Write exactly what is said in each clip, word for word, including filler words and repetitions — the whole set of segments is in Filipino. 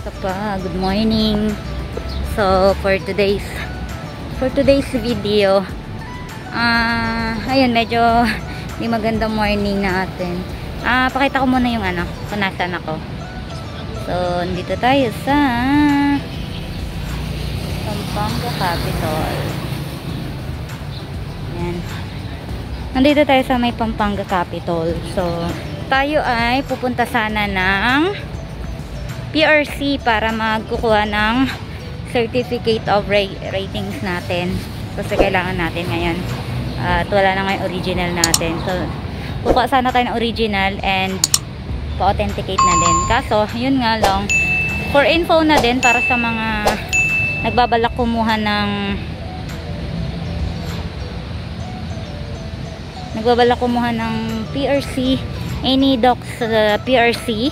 Umaga pa, good morning. So for today's for today's video, ah uh, ayun, medyo hindi magandang morning natin. Ah, uh, pakita ko muna yung ano, kung nasaan ako. So nandito tayo sa Pampanga Capital. Yan. Nandito tayo sa may Pampanga Capital. So tayo ay pupunta sana ng P R C para magkukuha ng certificate of ratings natin kasi kailangan natin ngayon uh, at wala na ngayon original natin, so kukuha sana tayo ng original and pa-authenticate na din. Kaso yun nga lang, for info na din para sa mga nagbabalak kumuha ng nagbabalak kumuha ng P R C, any docs sa uh, P R C,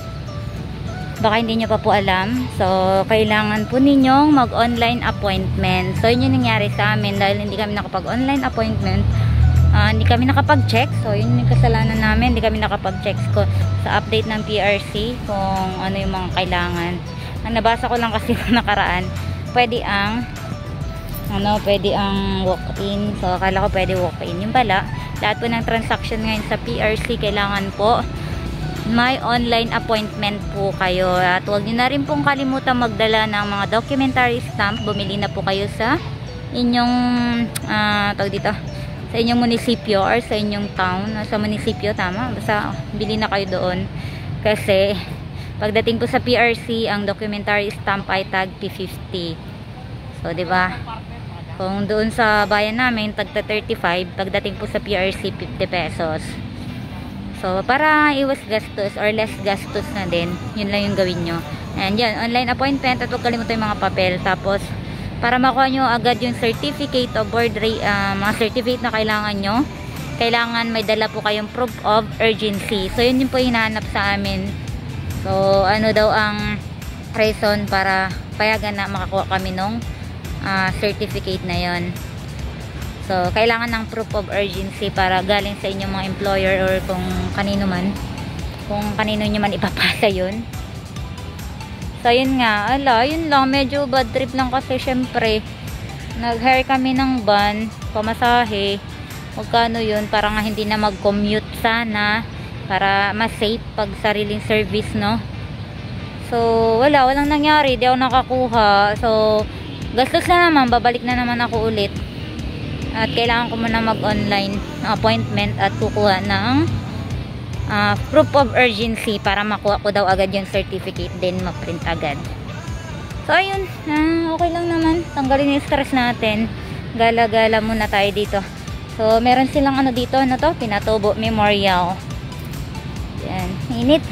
baka hindi nyo pa po alam. So kailangan po ninyong mag-online appointment. So yun yung nangyari sa amin dahil hindi kami nakapag-online appointment, uh, hindi kami nakapag-check. So yun yung kasalanan namin, hindi kami nakapag-check ko sa update ng P R C kung ano yung mga kailangan. Ang nabasa ko lang kasi nakaraan, pwede ang ano, pwede ang walk-in. So akala ko pwede walk-in. Yung pala, lahat po ng transaction ngayon sa P R C kailangan po may online appointment po kayo. At huwag nyo na rin pong kalimutan magdala ng mga documentary stamp. Bumili na po kayo sa inyong uh, tawag dito, sa inyong munisipyo or sa inyong town. Sa munisipyo, tama? Basta bili na kayo doon. Kasi pagdating po sa P R C, ang documentary stamp ay tag P fifty. So diba, kung doon sa bayan namin tagta thirty-five, pagdating po sa P R C fifty pesos. So, para iwas gastos or less gastos na din, yun lang yung gawin nyo. And yan, online appointment, at huwag kalimutan yung mga papel. Tapos, para makuha nyo agad yung certificate of board, uh, mga certificate na kailangan nyo, kailangan may dala po kayong proof of urgency. So, yun yung po hinahanap sa amin. So, ano daw ang reason para payagan na makakuha kami nung uh, certificate na yon. So, kailangan ng proof of urgency para galing sa inyong mga employer or kung kanino man. Kung kanino nyo man ipapasa yun. So, yun nga. Ala, yun lang. Medyo bad trip lang kasi syempre, nag-hire kami ng van, pamasahe. Magkano yun? Para nga hindi na mag-commute sana. Para mas safe pag sariling service, no? So, wala. Walang nangyari. Di ako nakakuha. So, gastos na naman. Babalik na naman ako ulit. At kailangan ko muna mag-online appointment at kukuha ng uh, proof of urgency para makuha ko daw agad yung certificate, din ma-print agad. So ayun, uh, okay lang naman, tanggalin yung stress natin, gala-gala muna tayo dito. So meron silang ano dito, ano to, Pinatubo Memorial. Yan, init.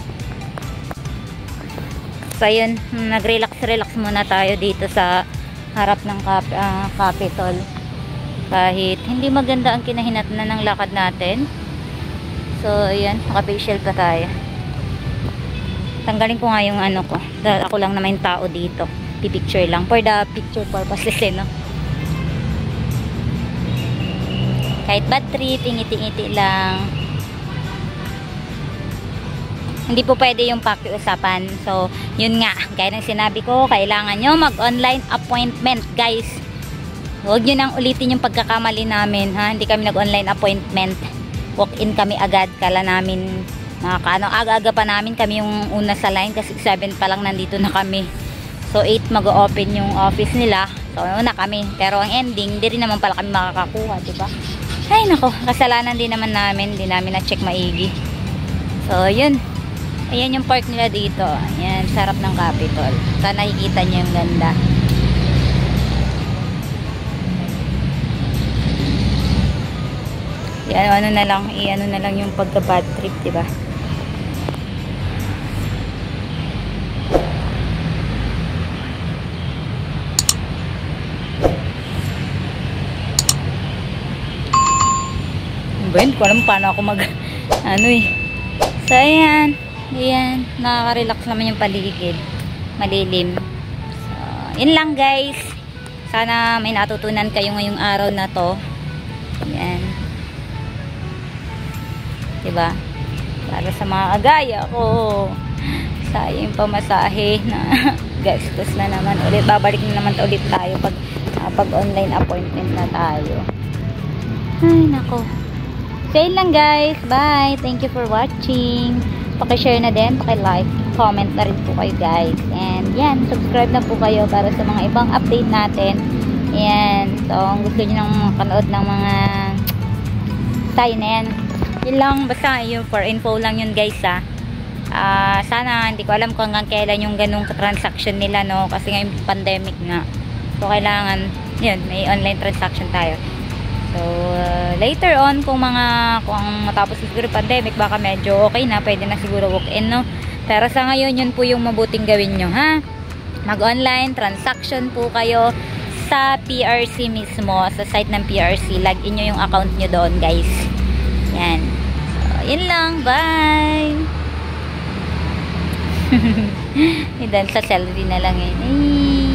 So ayun, nag-relax-relax muna tayo dito sa harap ng cap uh, Capitol. Kahit hindi maganda ang kinahinatnan ng lakad natin. So ayan, naka-facial pa tayo. Tanggalin ko nga yung ano ko, dahil ako lang naman yung tao dito. Pipicture lang, for the picture purposes eh, no? Kahit bad trip, ingiti-ngiti lang. Hindi po pwede yung pakiusapan. So yun nga, gaya ng sinabi ko, kailangan nyo mag-online appointment, guys. Huwag nyo nang ulitin yung pagkakamali namin, ha? Hindi kami nag-online appointment. Walk-in kami agad. Kala namin, makakaano, aga-aga pa namin kami yung una sa line kasi seven pa lang nandito na kami. So eight mag-open yung office nila. So una kami. Pero ang ending, hindi rin naman pala kami makakakuha, diba? Ay nako, kasalanan din naman namin. Hindi namin na-check maigi. So yun. Ayan yung park nila dito. Ayan, sarap ng Capitol. Sana nakikita nyo yung ganda. Yan, ano na lang, i-ano na lang yung pagka-bad trip, diba? Ba yun? Kung alam paano ako mag, ano eh. So, ayan. Ayan. Nakaka-relax naman yung paligid. Malilim. So, yun lang guys. Sana may natutunan kayo ngayong araw na to. Ayan. Diba? Para sa mga agaya ko. sayang pamasahe na gastos na naman ulit. Babalik na naman ulit tayo pag, uh, pag online appointment na tayo. Ay nako. So yun lang guys, bye, thank you for watching. Paki-share na din, paki-like, comment na rin po kayo guys, and yan, subscribe na po kayo para sa mga ibang update natin. Yan, so kung gusto nyo nang makanood ng mga tayo na yan, yun lang, basta yun, for info lang yun guys ha. Uh, sana, hindi ko alam kung hanggang kailan yung ganung transaction nila, no, kasi ngayon pandemic nga, so kailangan yun, may online transaction tayo. So, uh, later on, kung mga, kung matapos siguro pandemic, baka medyo okay na, pwede na siguro walk-in, no? Pero sa ngayon, yun po yung mabuting gawin nyo, ha? Mag-online transaction po kayo sa P R C mismo, sa site ng P R C. Log in nyo yung account nyo doon, guys. Yan. So, yun lang. Bye! Idan sa selfie na lang, eh. Ay.